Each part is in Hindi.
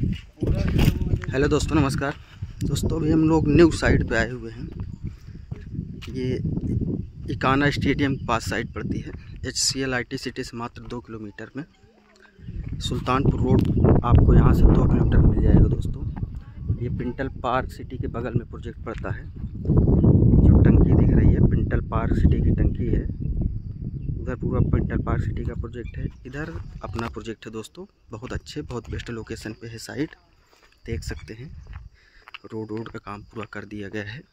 हेलो दोस्तों, नमस्कार दोस्तों। अभी हम लोग न्यू साइट पे आए हुए हैं। ये इकाना स्टेडियम के पास साइट पड़ती है। HCL IT सिटी से मात्र 2 किलोमीटर में। सुल्तानपुर रोड आपको यहाँ से 2 किलोमीटर मिल जाएगा दोस्तों। ये पिंटल पार्क सिटी के बगल में प्रोजेक्ट पड़ता है। जो टंकी दिख रही है पिंटल पार्क सिटी की टंकी है। उधर पूरा पिंटल पार्क सिटी का प्रोजेक्ट है, इधर अपना प्रोजेक्ट है दोस्तों। बहुत अच्छे, बहुत बेस्ट लोकेशन पे है साइट, देख सकते हैं। रोड का काम पूरा कर दिया गया है,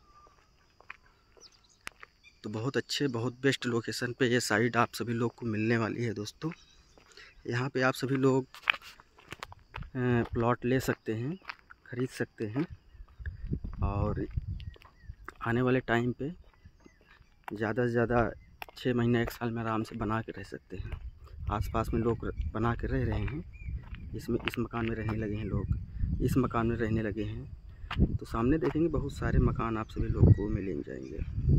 तो बहुत अच्छे, बहुत बेस्ट लोकेशन पे ये साइट आप सभी लोग को मिलने वाली है दोस्तों। यहाँ पे आप सभी लोग प्लॉट ले सकते हैं, ख़रीद सकते हैं और आने वाले टाइम पे ज़्यादा से ज़्यादा 6 महीने 1 साल में आराम से बना के रह सकते हैं। आसपास में लोग बना के रह रहे हैं, इसमें इस मकान में रहने लगे हैं लोग, इस मकान में रहने लगे हैं। तो सामने देखेंगे बहुत सारे मकान आप सभी लोग को मिल जाएंगे।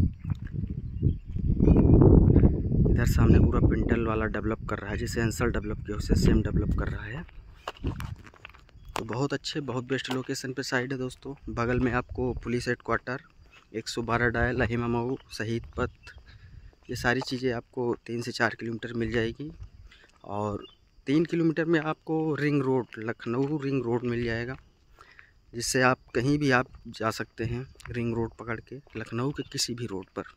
इधर सामने पूरा पिंटल वाला डेवलप कर रहा है, जिसे एंसल डेवलप किया उसे सेम डेवलप कर रहा है। तो बहुत अच्छे, बहुत बेस्ट लोकेशन पे साइड है दोस्तों। बगल में आपको पुलिस हेडक्वार्टर, 112 डायल, हिमा मऊ, शहीद पथ, ये सारी चीज़ें आपको 3 से 4 किलोमीटर मिल जाएगी। और 3 किलोमीटर में आपको ring road, Lucknow ring road मिल जाएगा, जिससे आप कहीं भी आप जा सकते हैं रिंग रोड पकड़ के, लखनऊ के किसी भी रोड पर।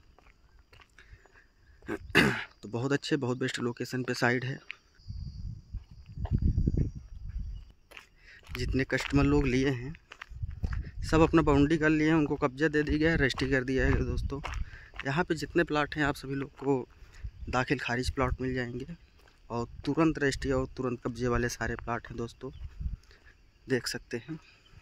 तो बहुत अच्छे, बहुत बेस्ट लोकेशन पे साइड है। जितने कस्टमर लोग लिए हैं सब अपना बाउंड्री कर लिए हैं, उनको कब्जा दे दिया है, रजिस्ट्री कर दिया है दोस्तों। यहाँ पे जितने प्लाट हैं आप सभी लोग को दाखिल खारिज प्लाट मिल जाएंगे और तुरंत रजिस्ट्री और तुरंत कब्जे वाले सारे प्लाट हैं दोस्तों, देख सकते हैं।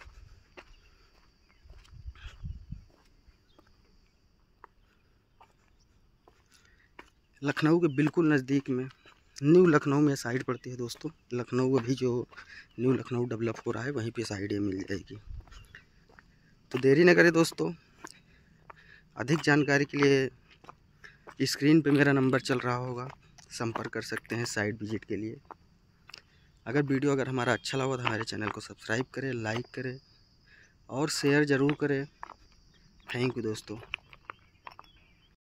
लखनऊ के बिल्कुल नज़दीक में न्यू लखनऊ में साइड पड़ती है दोस्तों। लखनऊ अभी जो न्यू लखनऊ डेवलप हो रहा है वहीं पे साइड मिल जाएगी। तो देरी न करें दोस्तों, अधिक जानकारी के लिए स्क्रीन पे मेरा नंबर चल रहा होगा, संपर्क कर सकते हैं साइट विजिट के लिए। अगर हमारा अच्छा लगा तो हमारे चैनल को सब्सक्राइब करें, लाइक करें और शेयर ज़रूर करें। थैंक यू दोस्तों।